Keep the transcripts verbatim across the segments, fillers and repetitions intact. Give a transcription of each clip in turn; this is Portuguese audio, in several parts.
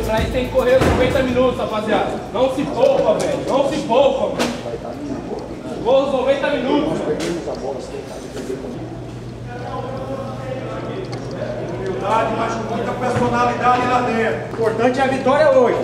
Pra isso tem que correr noventa minutos, rapaziada. Não se poupa, velho. Não se poupa, mano. Corra os noventa minutos. Humildade, mas com muita personalidade lá dentro. O importante é a vitória hoje.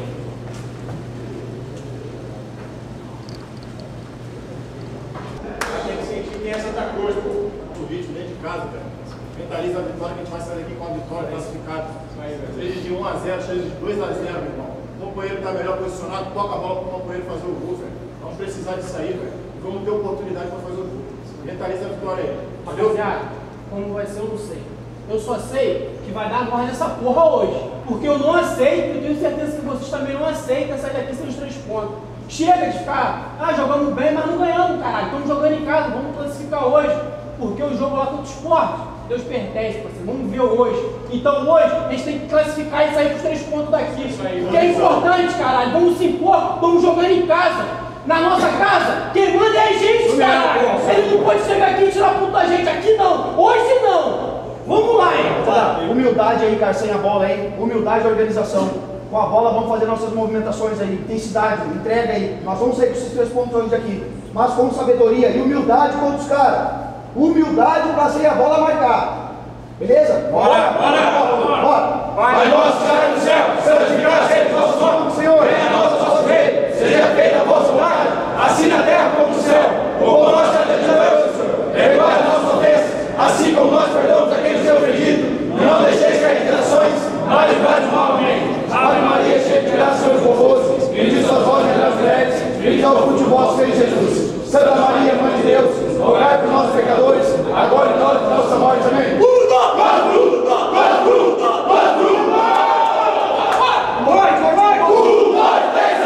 Tem que sentir quem é Santa Cruz, pô. O ritmo dentro de casa, velho. Mentaliza a vitória, que a gente vai sair daqui com a vitória classificada. Seja de um a zero, seja de dois a zero, meu irmão. O companheiro está melhor posicionado, toca a bola para o companheiro fazer o gol, velho. Vamos precisar disso aí, velho. Vamos ter oportunidade para fazer o gol. Mentaliza a vitória aí. Rapaziada, como vai ser eu não sei. Eu só sei que vai dar morte nessa porra hoje. Porque eu não aceito, eu tenho certeza que vocês também não aceitam sair daqui sem os três pontos. Chega de ficar, ah, jogamos bem, mas não ganhamos, caralho. Estamos jogando em casa, vamos classificar hoje. Porque o jogo lá contra o esporte, Deus pertence, parceiro. Vamos ver hoje. Então hoje a gente tem que classificar e sair com os três pontos daqui. Que é importante, caralho. Vamos se impor, vamos jogando em casa. Na nossa casa, quem manda é a gente, caralho. Ele não pode chegar aqui e tirar a puta da gente. Aqui não, hoje não. Vamos lá, hein? Tá. Humildade aí, cara, sem a bola aí. Humildade e organização. Com a bola vamos fazer nossas movimentações aí. Intensidade, entrega aí. Nós vamos sair com esses três pontos hoje aqui. Mas com sabedoria e humildade contra os caras. Humildade pra sem a bola marcar. Beleza? Bora, bora, bora. Bora. Pai nosso que está no céu, santificado seja o vosso nome, Senhor. venha a nós o vosso reino, seja feita a vossa vontade, assim na terra como no céu. O pão nosso cada dia dai hoje, Senhor. Perdoai as nossas ofensas, assim como nós perdoamos a quem nos tem ofendido. Não deixeis cair em tentações, mas livrai do mal. Amém. Ave Maria, cheia de graça, Senhor é convosco. Bendita sois vós entre as mulheres, bendito é o fruto de vosso ventre, Jesus. Santa Maria, Mãe de Deus, rogai por nós pecadores, agora e na hora de nossa morte. Amém. Luta! Vai, luta! Vai, luta! Vai, luta! Vai, vai, vai! Um, dois, três,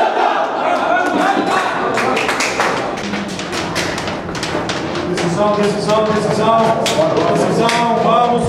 decisão, decisão, decisão, decisão, vamos!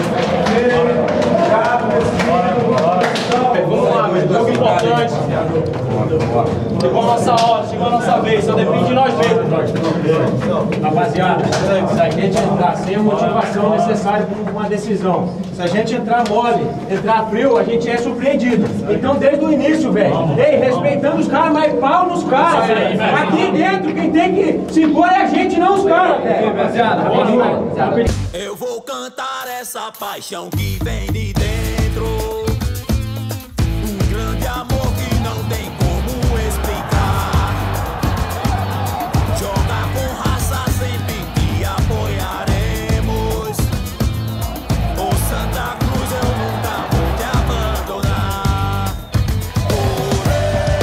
Vamos lá, meu jogo importante. Chegou a nossa hora, chegou a nossa vez, só depende de nós mesmos. Rapaziada, se a gente entrar sem a motivação necessária para uma decisão, se a gente entrar mole, entrar frio, a gente é surpreendido. Então, desde o início, velho, ei, respeitando os caras, mas pau nos caras, velho. Aqui dentro, quem tem que se impor é a gente, não os caras, velho. Rapaziada, eu vou cantar essa paixão que vem de dentro. Um grande amor que não tem como explicar. Jogar com raça sempre te apoiaremos. Ô Santa Cruz, eu nunca vou te abandonar. Olê,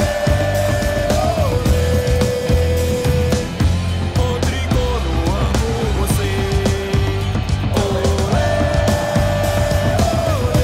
olê, ô tricolor, amo você. Olê, olê.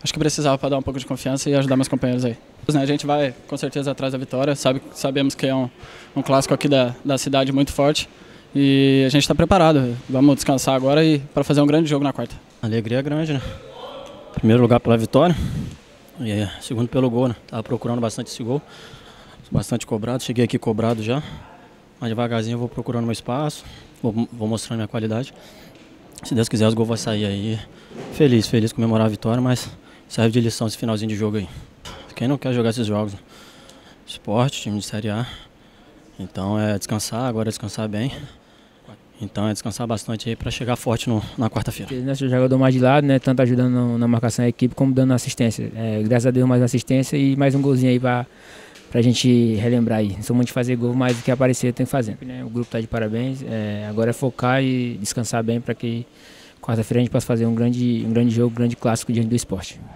acho que precisava para dar um pouco de confiança e ajudar meus companheiros aí. A gente vai com certeza atrás da vitória, sabe, sabemos que é um, um clássico aqui da, da cidade muito forte e a gente está preparado. Vamos descansar agora e para fazer um grande jogo na quarta. A alegria é grande, né? Primeiro lugar pela vitória e segundo pelo gol, né? Tava procurando bastante esse gol, bastante cobrado, cheguei aqui cobrado já, mas devagarzinho eu vou procurando meu espaço, vou, vou mostrando minha qualidade. Se Deus quiser, os gols vão sair aí. Feliz, feliz comemorar a vitória, mas serve de lição esse finalzinho de jogo aí. Quem não quer jogar esses jogos? Né? Esporte, time de Série A. Então é descansar, agora é descansar bem. Então é descansar bastante aí para chegar forte no, na quarta-feira. Nesse jogador mais de lado, né, tanto ajudando na marcação da equipe como dando assistência. É, graças a Deus mais assistência e mais um golzinho aí para a gente relembrar aí. Não sou muito de fazer gol, mas o que aparecer tem que fazer. Né? O grupo está de parabéns, é, agora é focar e descansar bem para que quarta-feira a gente possa fazer um grande, um grande jogo, um grande clássico diante do esporte.